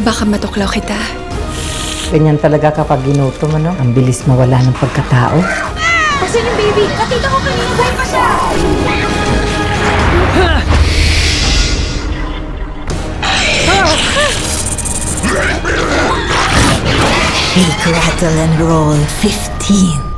Baka matuklaw kita. Ganyan talaga kapag ginutom, ano? Ang bilis mawala ng pagkatao. Kasi yung baby, nakita ko kanina buhay pa siya! Shake, rattle, and roll 15.